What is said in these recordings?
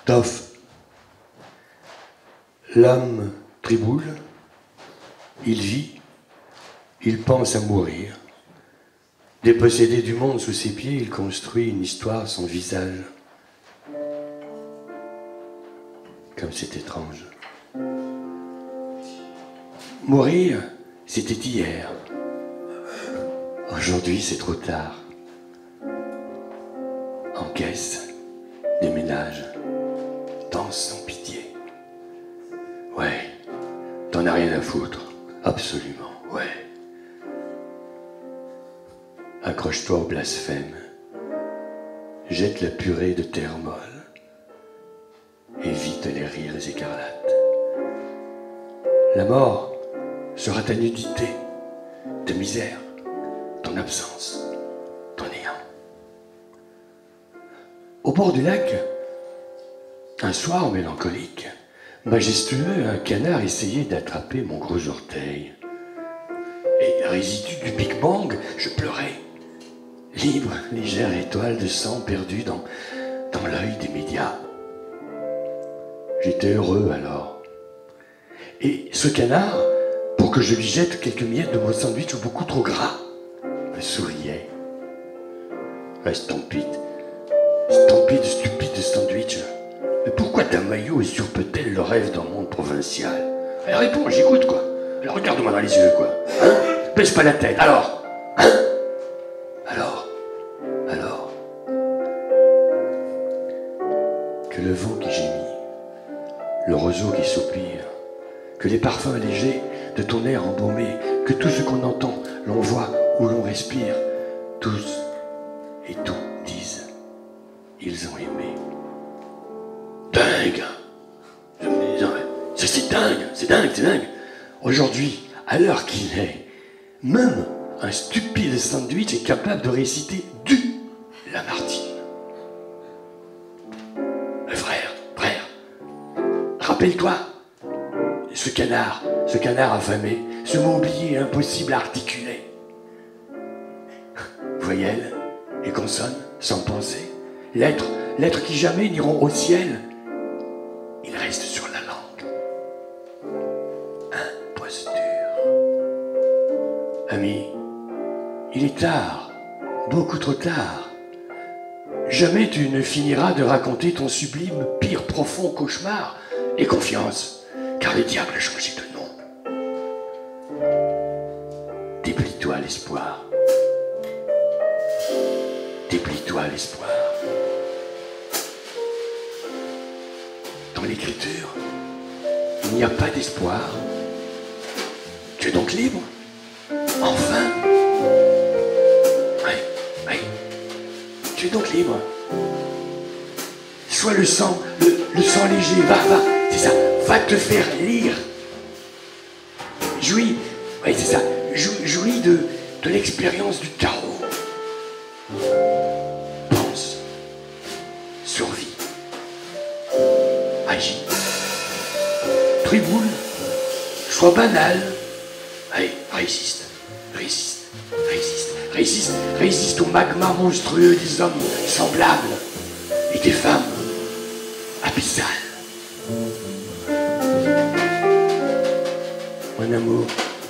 Toff. L'homme triboule, il vit, il pense à mourir. Dépossédé du monde sous ses pieds, il construit une histoire sans visage. Comme c'est étrange. Mourir, c'était hier. Aujourd'hui, c'est trop tard. Encaisse, déménage, danse sans pitié. Ouais, t'en as rien à foutre. Absolument, ouais. Accroche-toi au blasphème. Jette la purée de terre molle. Évite les rires écarlates. La mort sera ta nudité, ta misère, ton absence, ton néant. Au bord du lac, un soir mélancolique, majestueux, un canard essayait d'attraper mon gros orteil. Et résidu du Big Bang, je pleurais. Libre, légère étoile de sang perdue dans l'œil des médias. J'étais heureux alors. Et ce canard, pour que je lui jette quelques miettes de mon sandwich beaucoup trop gras, me souriait. Stupide sandwich. Mais pourquoi ta maillot usurpe-t-elle le rêve d'un monde provincial? Elle répond, j'écoute quoi. Alors regarde-moi dans les yeux quoi. Hein? Baisse pas la tête. Alors hein? Alors que le vent qui gémit, le roseau qui soupire, que les parfums légers de ton air embaumé, que tout ce qu'on entend, l'on voit ou l'on respire, tous et tout disent, ils ont aimé. Dingue! C'est dingue! Aujourd'hui, à l'heure qu'il est, même un stupide sandwich est capable de réciter du Lamartine. Frère, rappelle-toi, ce canard affamé, ce mot oublié et impossible à articuler. Voyelles et consonnes sans penser, lettres qui jamais n'iront au ciel, il reste sur la langue. Imposture. Ami, il est tard, beaucoup trop tard. Jamais tu ne finiras de raconter ton sublime, pire, profond cauchemar. Et confiance, car le diable a changé de nom. Déplie-toi l'espoir. Déplie-toi l'espoir. Dans l'écriture, il n'y a pas d'espoir. Tu es donc libre? Enfin. Oui. Tu es donc libre. Sois le sang léger, va, c'est ça, va te faire lire. Jouis, oui, c'est ça, jouis de l'expérience du chaos. Pense, survie, agis, triboule, sois banal. Allez, résiste au magma monstrueux des hommes semblables et des femmes abyssales. Mon amour,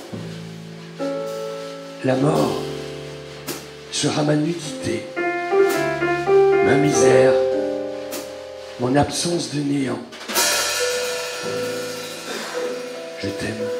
la mort sera ma nudité, ma misère, mon absence de néant. Je t'aime.